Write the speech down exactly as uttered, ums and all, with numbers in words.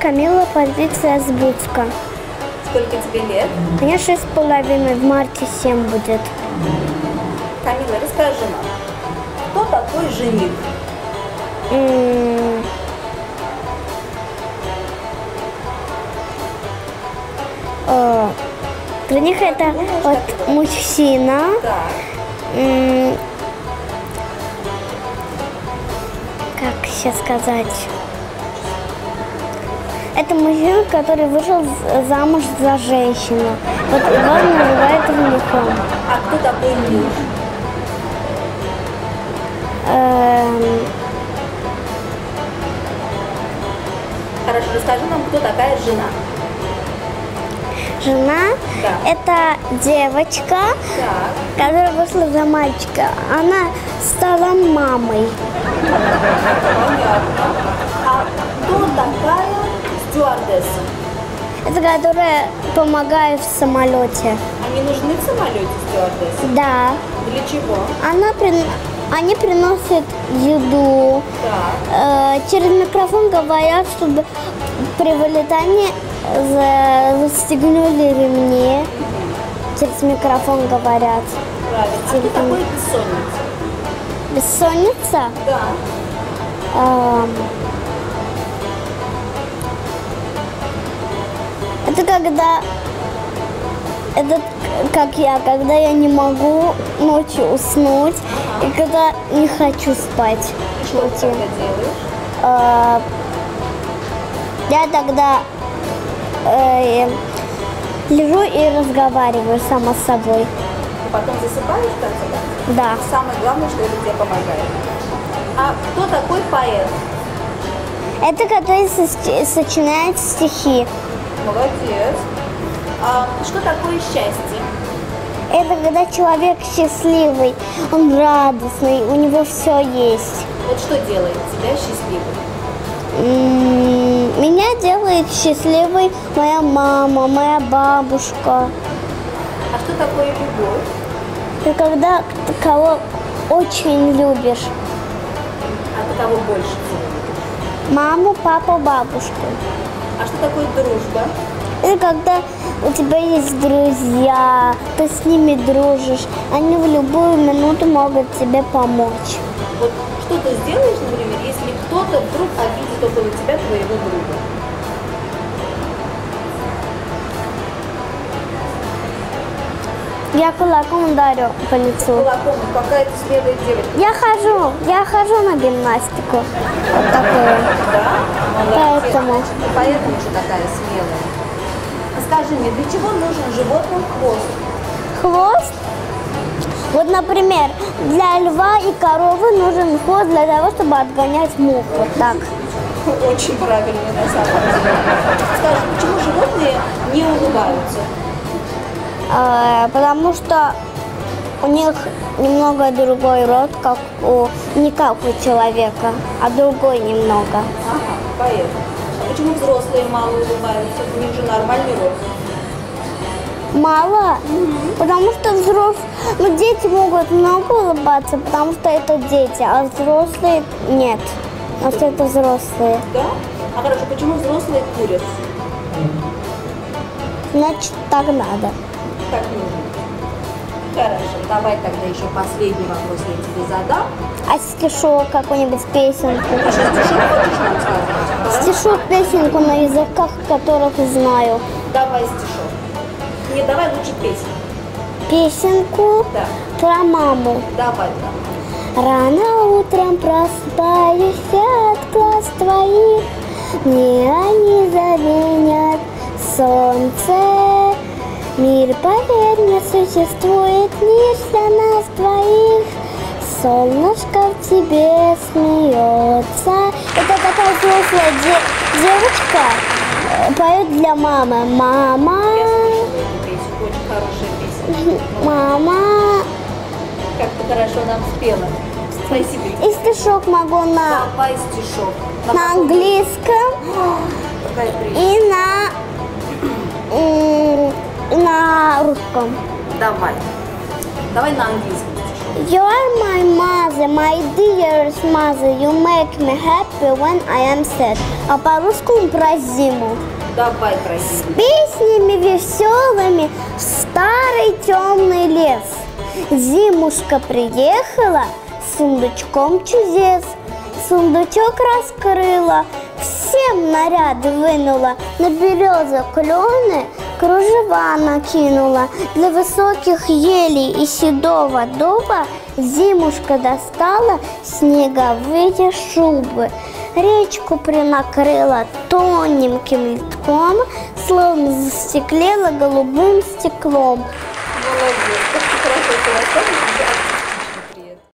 Камила, позиция озвучка. Сколько тебе лет? Мне шесть с половиной, в марте семь будет. Камила, расскажи нам, кто такой жених? М, э, Жених это вот мужчина. Так. М, Как сейчас сказать? Это мужчина, который вышел з- замуж за женщину. Вот его называют женихом. А кто такой муж? Эм, Хорошо, расскажи нам, кто такая жена? Жена Да. это девочка, Так. которая вышла за мальчика. Она стала мамой. Понятно. А кто такая стюардесса? Это которая помогает в самолете. Они нужны в самолете стюардессы? Да. Для чего? Она прин- Они приносят еду. Так. Э, через микрофон говорят, чтобы при вылетании за- застегнули ремни. Через микрофон говорят. Правильно. А кто такой бессонница? Бессонница? Да. Эм, Это когда... Это к- как я, когда я не могу ночью уснуть, и когда не хочу спать. Что ты ночью. тогда делаешь? Э, Я тогда э, лежу и разговариваю сама с собой. И потом засыпаешь в конце концов? Да. Самое главное, что это тебе помогает. А кто такой поэт? Это который со- сочиняет стихи. Молодец. А что такое счастье? Это когда человек счастливый, он радостный, у него все есть. Вот что делает тебя счастливым? М, Меня делает счастливой моя мама, моя бабушка. А что такое любовь? И когда ты кого очень любишь. А ты кого больше всего любишь? Маму, папу, бабушку. А что такое дружба? Это когда у тебя есть друзья, ты с ними дружишь, они в любую минуту могут тебе помочь. Вот что ты сделаешь, например, если кто-то вдруг обидит около тебя твоего друга? Я кулаком ударю по лицу. Кулаком, какая-то смелая девочка. Я хожу, я хожу на гимнастику. Вот такую. Да? Молодец. Поэтому. Поэтому же такая смелая. А скажи мне, для чего нужен животным хвост? Хвост. Вот, например, для льва и коровы нужен хвост для того, чтобы отгонять мух. Вот так. Очень правильно на самом деле. Скажи, почему животные не улыбаются? Э, Потому что у них немного другой рот, как у не как у человека, а другой немного. Ага, поэтому. А почему взрослые мало улыбаются? У них же нормальный рост. Мало, потому что взрослые, ну дети могут много улыбаться, потому что это дети, а взрослые нет, потому что это взрослые. Да? А хорошо, почему взрослые курят? Значит, так надо. Так нужно. Хорошо, давай тогда еще последний вопрос я тебе задам. А стишок какую-нибудь песенку? Ты что, стишок хочешь нам сказать? Да? Стишок, песенку на языках, которых знаю. Давай стишок. Не, давай лучше песню. Песенку Да, про маму. давай, да. Рано утром просыпаюсь от глаз твоих, мне они заменят солнце. Мир, поверь мне, существует лишь для нас двоих. Солнышко в тебе смеется. Это такая взрослая де- девочка э, поет для мамы. Мама, Я слышала эту песню, очень хорошая песня. мама. Как ты хорошо нам спела. Спасибо тебе. И стишок могу на, Давай стишок. на каком? английском Какая прелесть. и на, м, на русском. Давай. Давай на английском стишок. You are my mother, my dearest mother. You make me happy when I am sad. А по-русски про зиму. Давай про зиму. С песнями веселыми в старый темный лес. Зимушка приехала с сундучком чудес. Сундучок раскрыла, всем наряды вынула, на березы клены кружева накинула. Для высоких елей и седого дуба зимушка достала снеговые шубы. Речку принакрыла тоненьким литком, словно застеклела голубым стеклом. Молодец, как ты хорошо рассказываешь.